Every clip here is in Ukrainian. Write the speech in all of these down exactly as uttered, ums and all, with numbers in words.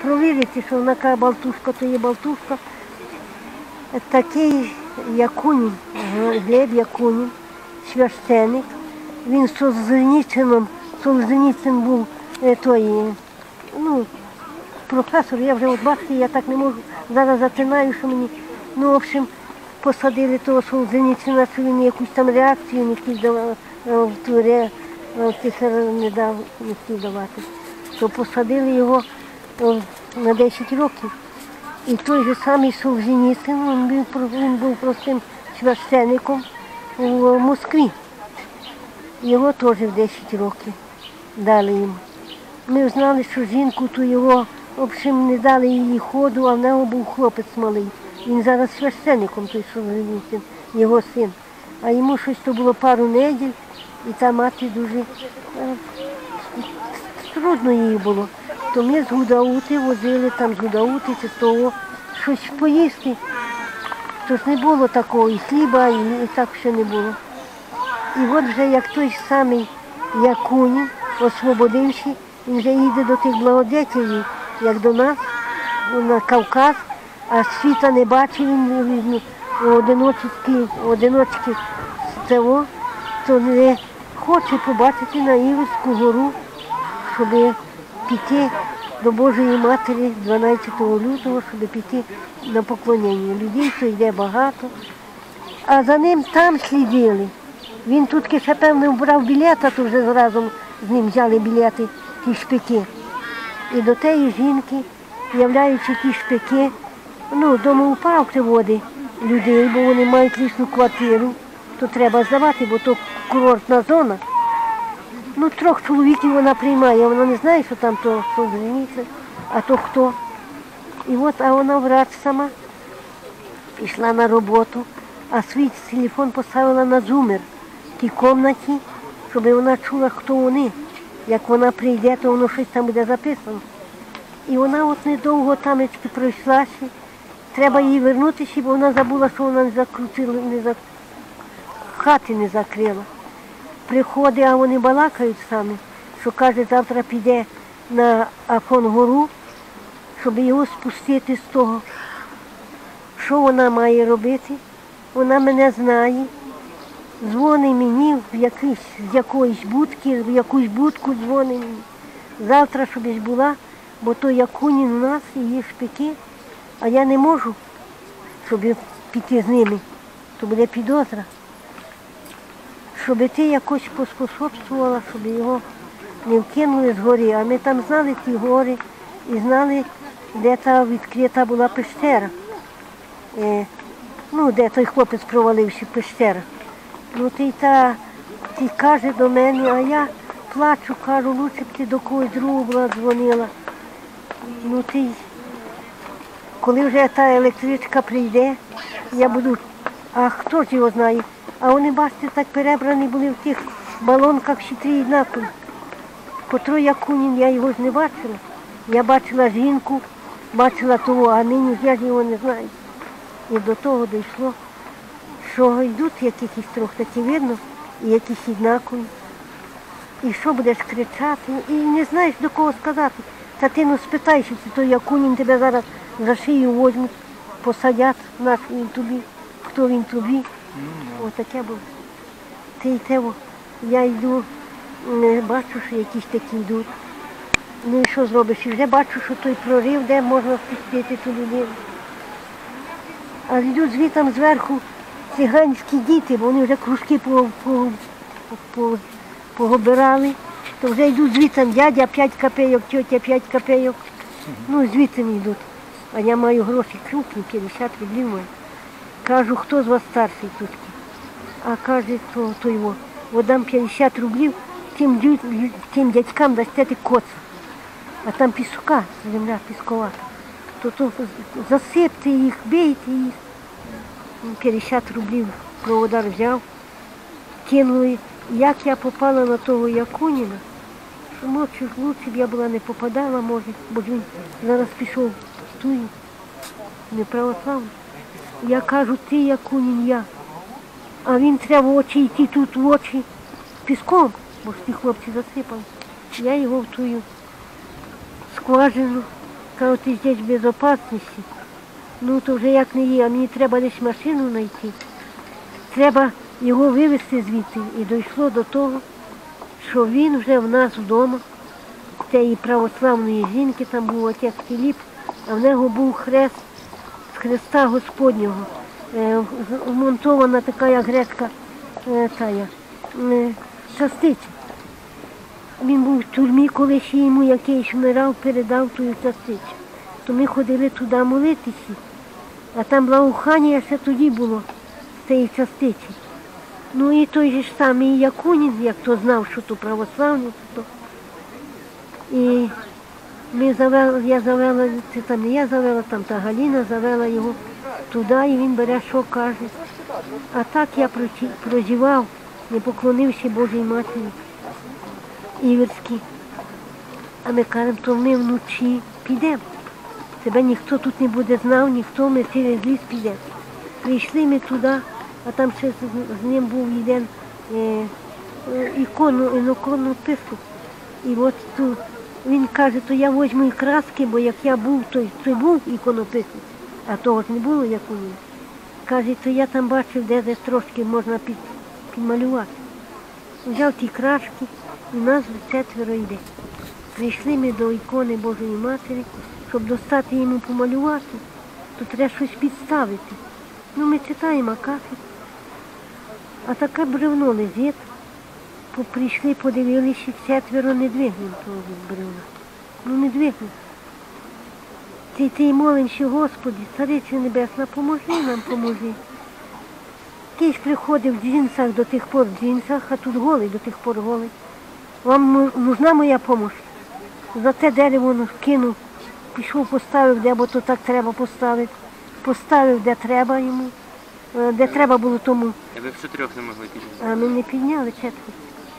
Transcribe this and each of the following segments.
провірити, що вона каже, болтушка, то є болтушка. Такий Якунін, Глеб Якунін, священик. Він з Солженіцином, Солженіцин був той, ну, професор, я вже от бачите, я так не можу, зараз зачинаю, що мені, ну, в общем, посадили того Солженіцина, що він якусь там реакцію не хотів давати, в ту ре, в тих не дав, не хотів давати. То посадили його на десять років. І той же самий Солженіцин, він був, він був простим священником у Москві. Його теж в десять років дали йому. Ми знали, що жінку ту його, в общем, не дали її ходу, а в нього був хлопець малий. Він зараз священником, той Солженіцин, його син. А йому щось то було пару неділь, і та мати дуже е, трудно їй було. То ми з Гудаути возили, там з Гудаути чи з того, щось поїсти. Тож не було такого, і хліба, і, і так ще не було. І от вже як той самий Якунін, освободивши, він вже їде до тих благодетелів, як до нас, на Кавказ, а світа не бачив, він одиночки, одиночки з того, то не хоче побачити на Івську гору, щоб піти до Божої Матері дванадцятого лютого, щоб піти на поклонення. Людей то йде багато, а за ним там слідили. Він тут ще, певно, брав білета, то вже разом з ним взяли білети, ті шпики. І до тієї жінки, являючи ті шпики, ну, домоуправки води людей, бо вони мають лісну квартиру, то треба здавати, бо то курортна зона. Ну, трьох чоловіків вона приймає, вона не знає, що там то Солженіцин, а то хто. І от, а вона врач сама, пішла на роботу, а свій телефон поставила на зумер в тій кімнаті, щоб вона чула, хто вони. Як вона прийде, то воно щось там буде записано. І вона от недовго там пройшлася. Треба їй вернутися, бо вона забула, що вона не закрутила, не за... хати не закрила. Приходить, а вони балакають самі, що каже, завтра піде на Афон-гору, щоб його спустити з того. Що вона має робити? Вона мене знає. Дзвонить мені в якийсь, з якоїсь будки, в якусь будку дзвонить мені. Завтра, щоб я була, бо то Якунін у нас, і є шпики, а я не можу, щоб піти з ними, то буде підозра. Щоб ти якось поспособствувала, щоб його не вкинули з гори. А ми там знали ті гори і знали, де та відкрита була пещера. Е, ну, де той хлопець провалився, пещера. Ну, ти, та, ти каже до мене, а я плачу, кажу, лучше б ти до когось другого була дзвонила. Ну, ти, коли вже та електричка прийде, я буду, а хто ж його знає? А вони, бачите, так перебрані були в тих балонках ще три однакові. Котро Якунін, я його ж не бачила. Я бачила жінку, бачила того, а нині я ж його не знаю. І до того дійшло, що йдуть якісь трохи такі видно, і якісь однакові. І що будеш кричати, і не знаєш, до кого сказати. Та ти ну спитаєшся, чи то Якунін тебе зараз за шию возьмуть, посадять, наш він тобі, хто він тобі. Ось таке було. Ти й те, я йду, бачу, що якісь такі йдуть. Ну і що зробиш? І вже бачу, що той прорив, де можна спустити ту людину. А йдуть звітом зверху циганські діти, бо вони вже кружки по, по, по, погобирали. То вже йдуть звітом дядя п'ять копійок, тьотя п'ять копійок. Ну, звітом йдуть. А я маю гроші крупні, п'ятдесят рублів маю. Кажу, хто з вас старший тут? А каже, то, то його, дам п'ятдесят рублів, тим, тим дядькам дасте коца. А там пісука, земля пісковата. То, то засипте їх, бейте їх. п'ятдесят рублів проводар взяв, кинули. Як я попала на того Якуніна, що ночі лучше б я була не попадала, може, бо він зараз пішов в тую, не православний. Я кажу, ти Якунін, я. А він треба в очі йти тут в очі піском, бо ж ті хлопці засипали. Я його в тую скважину Кажу, ти здесь в безопасності. Ну, то вже як не є, а мені треба десь машину знайти. Треба його вивезти звідти. І дійшло до того, що він вже в нас вдома, цієї православної жінки, там був отець Філіп, а в нього був хрест з Христа Господнього. Е, вмонтована така як грецька е, тая, е, частиця. Він був в тюрмі, коли ще йому якийсь вмирав, передав ту частицю. То ми ходили туди молитися, а там благоухання ще тоді було з цієї частиці. Ну і той же ж самий Якунін, як то знав, що то православний, то. І ми завели, я завела, це там не я завела, там та Галіна завела його туди, і він бере, що каже. А так я прозівав, не поклонився Божій Матері Іверській. А ми кажемо, то ми вночі підемо. Тебе ніхто тут не буде знав, ніхто, ми через ліс підемо. Прийшли ми туди, а там ще з ним був один е, ікону, ікону писку. І от тут він каже, то я візьму і краски, бо як я був, то це був іконописець, а того ж не було, як у ній. Каже, то я там бачив, де десь трошки можна під, підмалювати. Взяв ті крашки, і нас четверо йде. Прийшли ми до ікони Божої Матері, щоб достати йому помалювати, то треба щось підставити. Ну, ми читаємо акафіст, а таке бревно лежить. Прийшли, подивилися, четверо не двигнемо того бревна. Ну, не двигнемо. Ти, ти молимся, Господи, Цариця Небесна, поможи нам, поможи. Якийсь приходив в джинсах до тих пор в джинсах, а тут голий, до тих пор голий. Вам нужна моя допомога? За це дерево кинув, пішов, поставив, де, бо то так треба поставити. Поставив, де треба йому, де треба було тому. А ви в чотирьох не могли підняти? А ми не підняли четверо.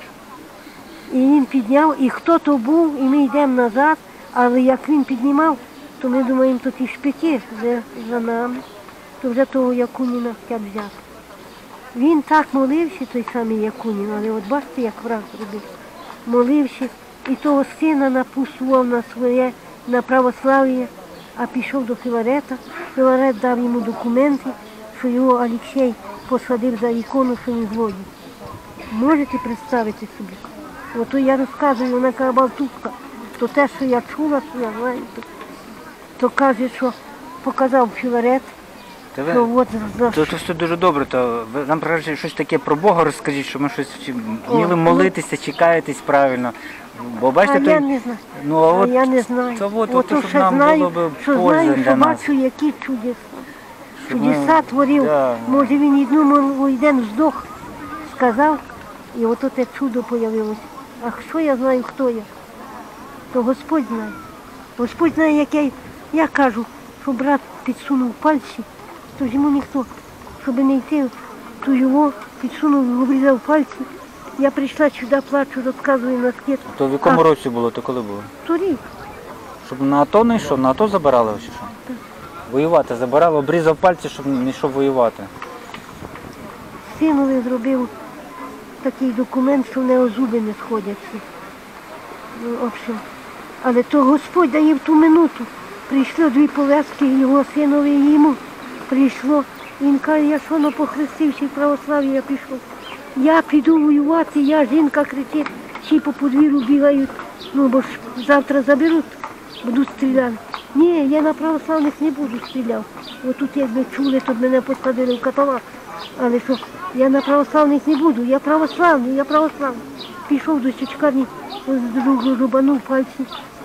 І він підняв, і хто то був, і ми йдемо назад, але як він піднімав, то ми думаємо, то ті шпики вже за нами, то вже того Якуніна хотять взяти. Він так молився, той самий Якунін, але от бачите, як враг зробив. Молився, і того сина напустував на своє, на православ'я, а пішов до Філарета. Філарет дав йому документи, що його Олексій посадив за ікону, що він злодій. Можете представити собі? Ото я розказую, вона каже, балтутка, то те, що я чула, що я знаю, то, то каже, що показав Філарет, Та ви, що от за... то, то все дуже добре, то ви нам краще щось таке про Бога розкажіть, щоб ми щось вчи- вміли О, молитися, чекаєтесь правильно. Бо бачите, А то, я не знаю. ну, а А от, я не знаю. То от, Ото то, щоб ще нам знаю, було б що польза знаю, для що нас. бачу, які чудеса. Щоб ми- Чудеса творив. Да. Може він одну молитву один вздох сказав, і ото те чудо появилось. А що я знаю, хто я? То Господь знає. Господь знає, як я, я кажу, що брат підсунув пальці, то ж йому ніхто, щоб не йти, то його підсунув, обрізав пальці. Я прийшла сюди, плачу, розказую на скид. То в якому А, році було, то коли було? торік. Щоб на АТО не йшов, на АТО забирали чи що? Воювати забирали, обрізав пальці, щоб не йшов воювати. Синові зробив такий документ, що в нього зуби не сходяться. Ну, в общем. Але то Господь дає в ту минуту. Прийшло дві пов'язки його синові і йому. Прийшло. Він каже, я що на похрестився в православ'ї, я пішов. Я піду воювати, я, жінка кричить, всі по подвір'ю бігають, ну бо ж завтра заберуть, будуть стріляти. Ні, я на православних не буду стріляти. Отут якби чули, то б мене посадили в каталак. Але що, я на православних не буду, я православний, я православний. Пішов до чечкарні, рубанув пальці.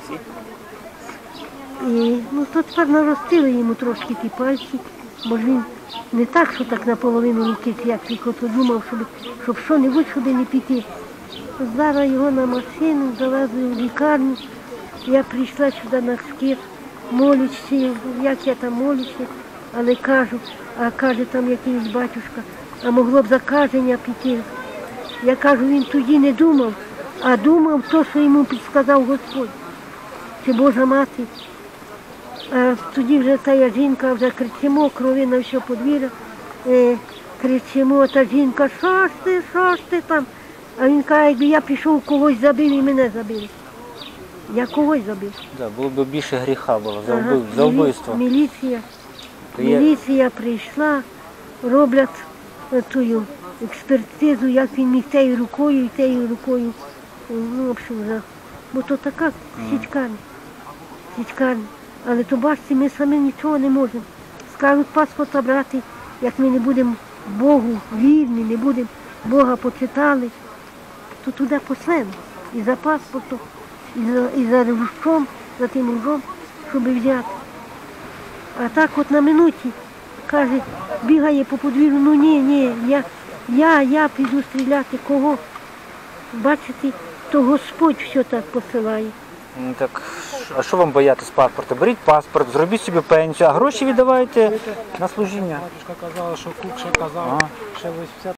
І, ну, то тепер наростили йому трошки ті пальці, бо ж він не так, що так наполовину руки, як тільки то думав, щоб, щоб що-небудь сюди не піти. Зараз його на машину завезли в лікарню. Я прийшла сюди на скид, молюся, як я там молюся, але кажу, а каже там якийсь батюшка, а могло б закаження піти. Я кажу, він тоді не думав, а думав то, що йому підсказав Господь. Це Божа мати. А тоді вже та жінка, вже кричимо, крови на все подвір'я, е, кричимо, та жінка, що ж ти, що ж ти там? А він каже, якби я пішов когось забив і мене забили. Я когось забив. Да, було б більше гріха було за, Ага, вбив, за мілі- вбивство. Міліція, То є- міліція прийшла, роблять ту експертизу, як він міг тією рукою і тією рукою. Ну, в общем, за... бо то така січкарня. Січкарня. Але то бачите, ми самі нічого не можемо. Скажуть паспорта брати, як ми не будемо Богу вірні, не будемо Бога почитали, то туди послемо. І за паспортом, і за, і за ружком, за тим ружом, щоб взяти. А так от на минуті, каже, бігає по подвір'ю, ну ні, ні, я, я, я піду стріляти. Кого? Бачите, то Господь все так посилає. Ну, так, а що вам боятись паспорта? Беріть паспорт, зробіть собі пенсію, а гроші віддавайте на служіння. Батюшка казала, що Кук ще казав, Ага. ще вісімдесят